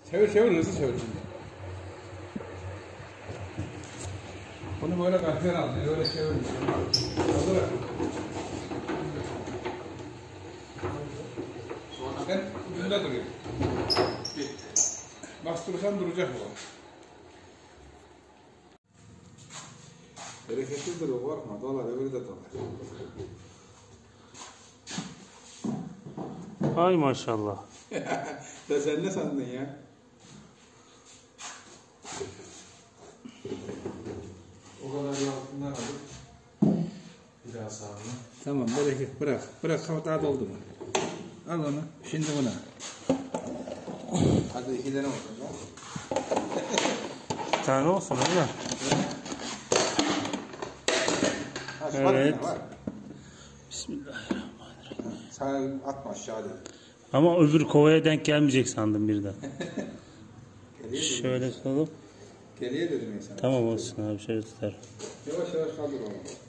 Çevir çevir, hızlı çevir şimdi. Bunu böyle kahveye al, öyle çevir. Hazır. Sen ucunda duruyor. Bastırırsan duracak bu. Bereketlidir o, korkma, dolar, öbürü de dolar. Ay maşallah. Da sen ne sandın ya? O kadar altından alıp bir daha sağına. Tamam, bereket, bırak. Bırak, daha doldu mu? Al onu, şimdi buna. Hadi 2 tane olsun ya. Bir tane olsun öyle. Evet. Bismillahirrahmanirrahim. Sen atma aşağı dedi. Ama öbür kovaya denk gelmeyecek sandım birden. Şöyle tutalım. Geriye dedim ya sana. Tamam olsun abi, şöyle tutar. Yavaş yavaş kaldır onu.